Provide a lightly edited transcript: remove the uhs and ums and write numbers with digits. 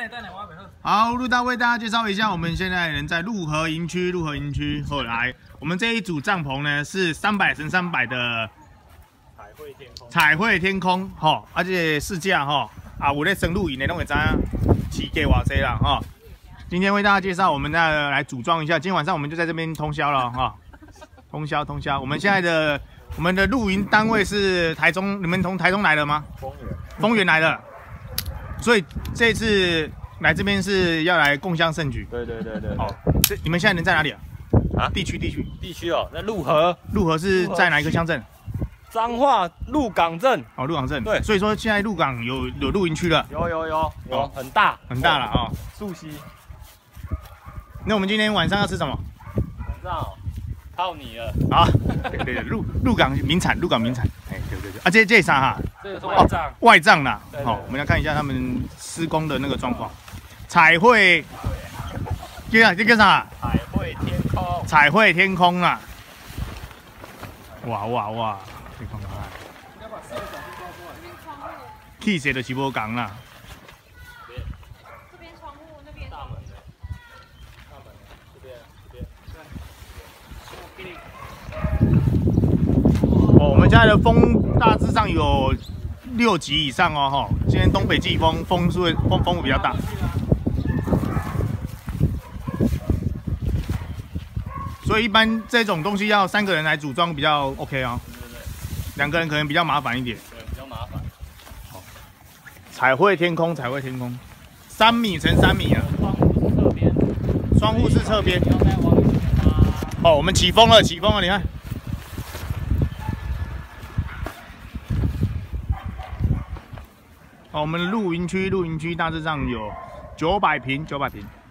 好，陆大为大家介绍一下，我们现在人在陆河营区。后来我们这一组帐篷呢是300×300的彩绘天空，吼，而且试驾吼啊，有咧深露营的，拢会知起价偌济啦，吼。今天为大家介绍，我们来组装一下。今天晚上我们就在这边通宵了，哈，通宵。我们现在我们的露营单位是台中，你们从台中来的吗？丰原来的，所以这次来这边是要来共襄盛举。对。好，你们现在人在哪里啊？啊，地区哦，那陆河是在哪一个乡镇？ 彰化鹿港镇。 哦，鹿港镇。 对， 所以说现在鹿港有露营区了。 有，很大了啊。 溯溪。 那我们今天晚上要吃什么？ 晚上靠你了。 啊，对，鹿港名产。哎，对。啊，这啥哈？ 这个是外帐。 外帐啦。好，我们来看一下他们施工的那个状况。彩绘，这个啥？彩绘天空啦。哇，天空啊！气势就是无同啦。这边窗户那边。大门这边。哦，我们家的风大致上有6级以上哦，哈。今天东北季风比较大。所以一般这种东西要3个人来组装比较 OK 哦。2个人可能比较麻烦一点。 对，比较麻烦。 好，彩绘天空，3米乘3米啊。窗户是侧边。哦，我们起风了，你看。哦，我们的露营区大致上有900平。